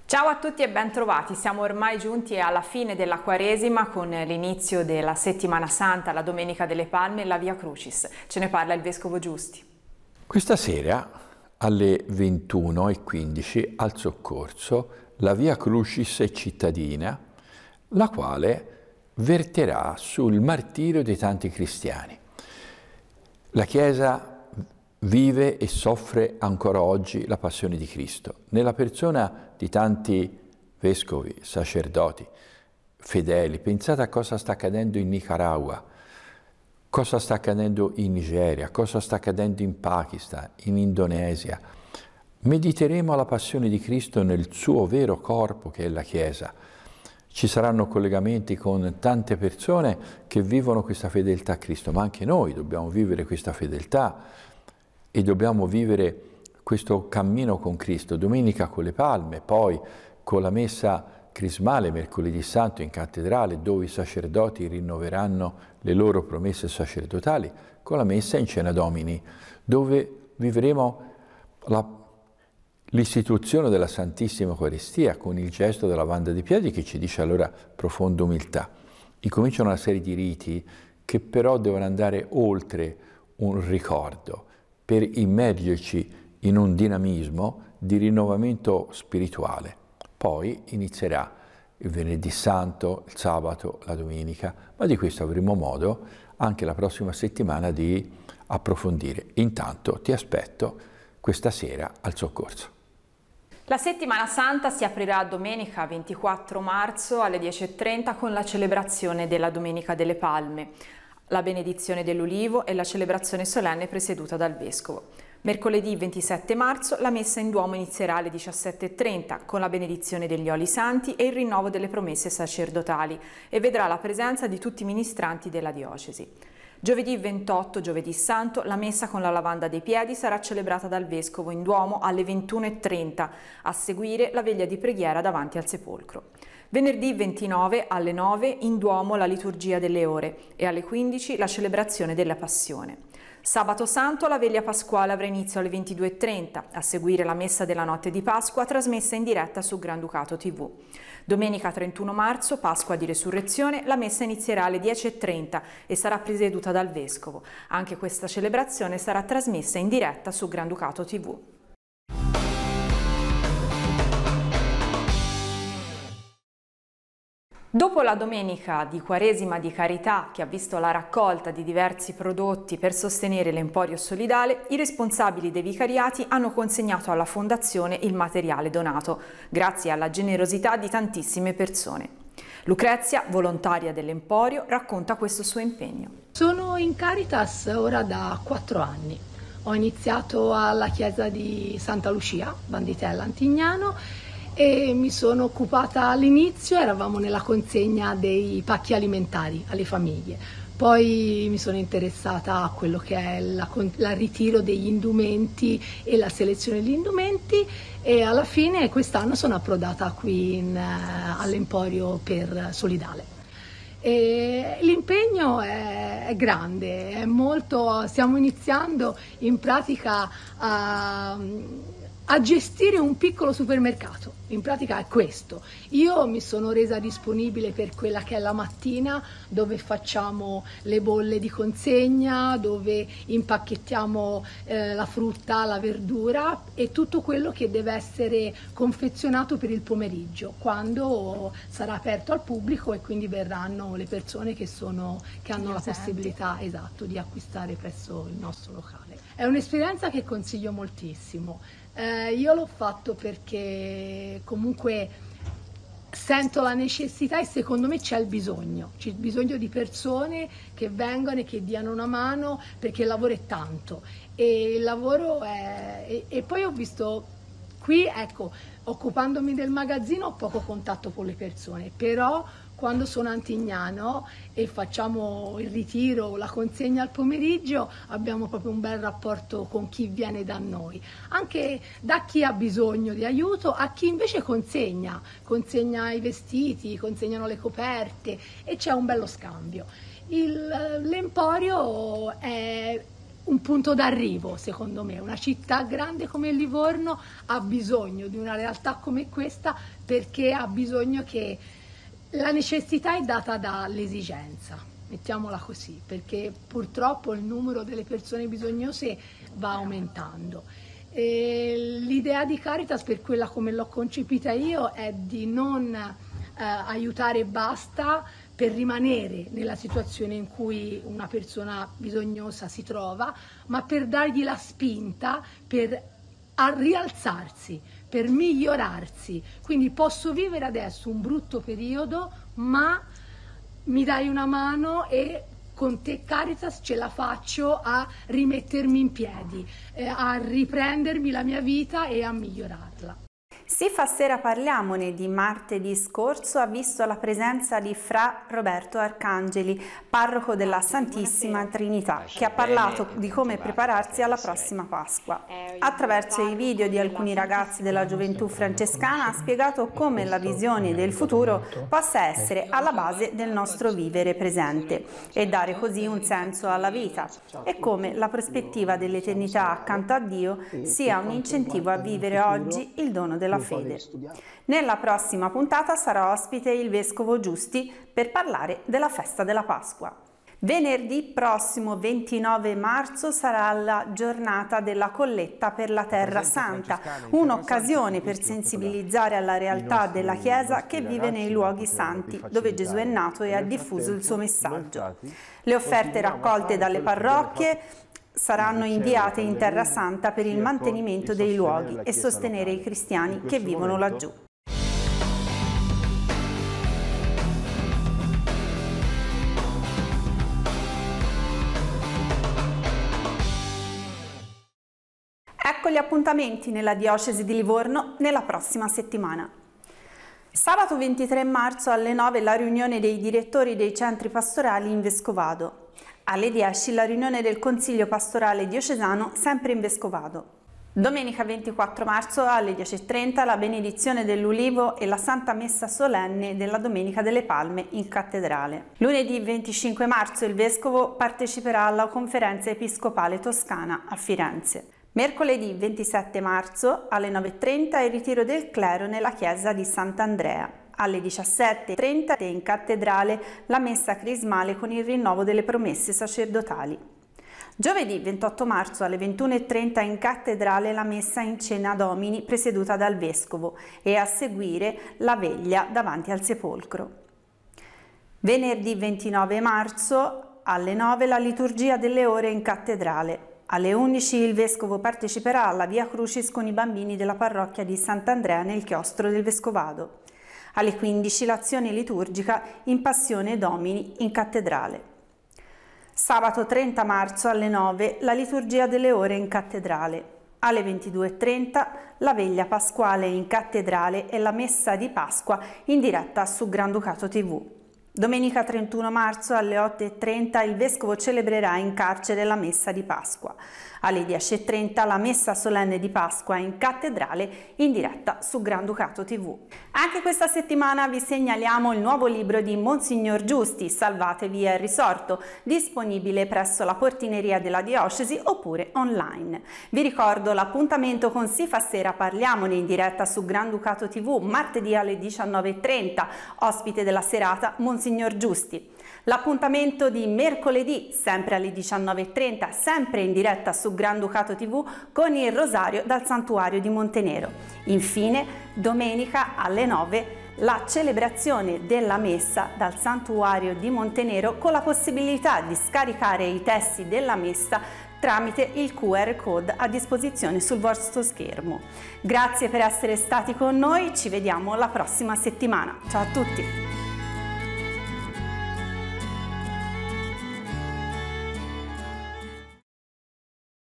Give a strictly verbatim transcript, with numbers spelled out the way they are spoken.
Ciao a tutti e ben trovati, siamo ormai giunti alla fine della Quaresima con l'inizio della Settimana Santa, la Domenica delle Palme e la Via Crucis. Ce ne parla il Vescovo Giusti. Questa sera alle ventuno e quindici al Soccorso la Via Crucis è cittadina, la quale verterà sul martirio di tanti cristiani. La Chiesa vive e soffre ancora oggi la passione di Cristo, nella persona di tanti vescovi, sacerdoti, fedeli. Pensate a cosa sta accadendo in Nicaragua, cosa sta accadendo in Nigeria, cosa sta accadendo in Pakistan, in Indonesia. Mediteremo la passione di Cristo nel suo vero corpo che è la Chiesa. Ci saranno collegamenti con tante persone che vivono questa fedeltà a Cristo, ma anche noi dobbiamo vivere questa fedeltà e dobbiamo vivere questo cammino con Cristo, domenica con le palme, poi con la messa crismale, mercoledì santo in cattedrale, dove i sacerdoti rinnoveranno le loro promesse sacerdotali, con la messa in Cena Domini, dove vivremo l'istituzione della Santissima Eucaristia con il gesto della lavanda dei piedi che ci dice allora profonda umiltà. Incominciano una serie di riti che però devono andare oltre un ricordo, per immergerci in un dinamismo di rinnovamento spirituale. Poi inizierà il venerdì santo, il sabato, la domenica, ma di questo avremo modo anche la prossima settimana di approfondire. Intanto ti aspetto questa sera al Soccorso. La Settimana Santa si aprirà domenica ventiquattro marzo alle dieci e trenta con la celebrazione della Domenica delle Palme, la benedizione dell'Ulivo e la celebrazione solenne presieduta dal Vescovo. Mercoledì ventisette marzo la messa in Duomo inizierà alle diciassette e trenta con la benedizione degli oli santi e il rinnovo delle promesse sacerdotali e vedrà la presenza di tutti i ministranti della diocesi. Giovedì ventotto, giovedì santo, la messa con la lavanda dei piedi sarà celebrata dal Vescovo in Duomo alle ventuno e trenta, a seguire la veglia di preghiera davanti al sepolcro. Venerdì ventinove alle nove in Duomo la liturgia delle ore e alle quindici la celebrazione della Passione. Sabato Santo la veglia pasquale avrà inizio alle ventidue e trenta, a seguire la messa della notte di Pasqua trasmessa in diretta su Granducato tivù. Domenica trentuno marzo, Pasqua di Resurrezione, la messa inizierà alle dieci e trenta e sarà presieduta dal Vescovo. Anche questa celebrazione sarà trasmessa in diretta su Granducato tivù. Dopo la domenica di Quaresima di Carità, che ha visto la raccolta di diversi prodotti per sostenere l'Emporio Solidale, i responsabili dei vicariati hanno consegnato alla Fondazione il materiale donato, grazie alla generosità di tantissime persone. Lucrezia, volontaria dell'Emporio, racconta questo suo impegno. Sono in Caritas ora da quattro anni. Ho iniziato alla chiesa di Santa Lucia, Banditella Antignano, e mi sono occupata all'inizio, eravamo nella consegna dei pacchi alimentari alle famiglie, poi mi sono interessata a quello che è il ritiro degli indumenti e la selezione degli indumenti e alla fine quest'anno sono approdata qui in, uh, all'Emporio per Solidale. L'impegno è, è grande, è molto, stiamo iniziando in pratica a... a gestire un piccolo supermercato. In pratica è questo. Io mi sono resa disponibile per quella che è la mattina, dove facciamo le bolle di consegna, dove impacchettiamo eh, la frutta, la verdura e tutto quello che deve essere confezionato per il pomeriggio, quando sarà aperto al pubblico e quindi verranno le persone che, sono, che hanno la possibilità, esatto, di acquistare presso il nostro locale. È un'esperienza che consiglio moltissimo. Eh, io l'ho fatto perché comunque sento la necessità e secondo me c'è il bisogno, c'è il bisogno di persone che vengano e che diano una mano perché il lavoro è tanto e il lavoro è... e, e poi ho visto qui, ecco, occupandomi del magazzino ho poco contatto con le persone, però quando sono a Antignano e facciamo il ritiro, la consegna al pomeriggio, abbiamo proprio un bel rapporto con chi viene da noi, anche da chi ha bisogno di aiuto a chi invece consegna, consegna i vestiti, consegnano le coperte e c'è un bello scambio. L'Emporio è un punto d'arrivo, secondo me. Una città grande come Livorno ha bisogno di una realtà come questa, perché ha bisogno che la necessità è data dall'esigenza, mettiamola così, perché purtroppo il numero delle persone bisognose va aumentando. L'idea di Caritas, per quella come l'ho concepita io, è di non eh, aiutare e basta, per rimanere nella situazione in cui una persona bisognosa si trova, ma per dargli la spinta per a rialzarsi, per migliorarsi. Quindi posso vivere adesso un brutto periodo, ma mi dai una mano e con te Caritas ce la faccio a rimettermi in piedi, eh, a riprendermi la mia vita e a migliorarla. Si fa sera parliamone di martedì scorso ha visto la presenza di Fra Roberto Arcangeli, parroco della Santissima Trinità, che ha parlato di come prepararsi alla prossima Pasqua. Attraverso i video di alcuni ragazzi della gioventù francescana ha spiegato come la visione del futuro possa essere alla base del nostro vivere presente e dare così un senso alla vita, e come la prospettiva dell'eternità accanto a Dio sia un incentivo a vivere oggi il dono della fede. Nella prossima puntata sarà ospite il Vescovo Giusti per parlare della festa della Pasqua. Venerdì prossimo ventinove marzo sarà la giornata della colletta per la Terra Santa, un'occasione per sensibilizzare alla realtà della Chiesa che vive nei luoghi santi, dove Gesù è nato e ha diffuso il suo messaggio. Le offerte raccolte dalle parrocchie saranno inviate in Terra Santa per il mantenimento dei luoghi e sostenere i cristiani che vivono laggiù. Ecco gli appuntamenti nella diocesi di Livorno nella prossima settimana. Sabato ventitré marzo alle nove la riunione dei direttori dei centri pastorali in Vescovado. Alle dieci la riunione del Consiglio Pastorale Diocesano sempre in Vescovado. Domenica ventiquattro marzo alle dieci e trenta la benedizione dell'Ulivo e la Santa Messa solenne della Domenica delle Palme in Cattedrale. Lunedì venticinque marzo il Vescovo parteciperà alla Conferenza Episcopale Toscana a Firenze. Mercoledì ventisette marzo alle nove e trenta il ritiro del clero nella chiesa di Sant'Andrea. Alle diciassette e trenta in cattedrale la messa crismale con il rinnovo delle promesse sacerdotali. Giovedì ventotto marzo alle ventuno e trenta in cattedrale la messa in cena Domini presieduta dal Vescovo e a seguire la veglia davanti al sepolcro. Venerdì ventinove marzo alle nove la liturgia delle ore in cattedrale. Alle undici il Vescovo parteciperà alla Via Crucis con i bambini della parrocchia di Sant'Andrea nel chiostro del Vescovado. Alle quindici l'azione liturgica in Passione Domini in cattedrale. Sabato trenta marzo alle nove la liturgia delle ore in cattedrale. Alle ventidue e trenta la veglia pasquale in cattedrale e la messa di Pasqua in diretta su Granducato tivù. Domenica trentuno marzo alle otto e trenta il Vescovo celebrerà in carcere la messa di Pasqua. Alle dieci e trenta la messa solenne di Pasqua in cattedrale in diretta su Granducato tivù. Anche questa settimana vi segnaliamo il nuovo libro di Monsignor Giusti, Salvatevi è risorto, disponibile presso la portineria della diocesi oppure online. Vi ricordo l'appuntamento con Si fa sera parliamone in diretta su Granducato tivù martedì alle diciannove e trenta, ospite della serata Monsignor Giusti. L'appuntamento di mercoledì, sempre alle diciannove e trenta, sempre in diretta su Granducato tivù con il Rosario dal Santuario di Montenero. Infine, domenica alle nove, la celebrazione della messa dal Santuario di Montenero con la possibilità di scaricare i testi della messa tramite il Q R code a disposizione sul vostro schermo. Grazie per essere stati con noi, ci vediamo la prossima settimana. Ciao a tutti!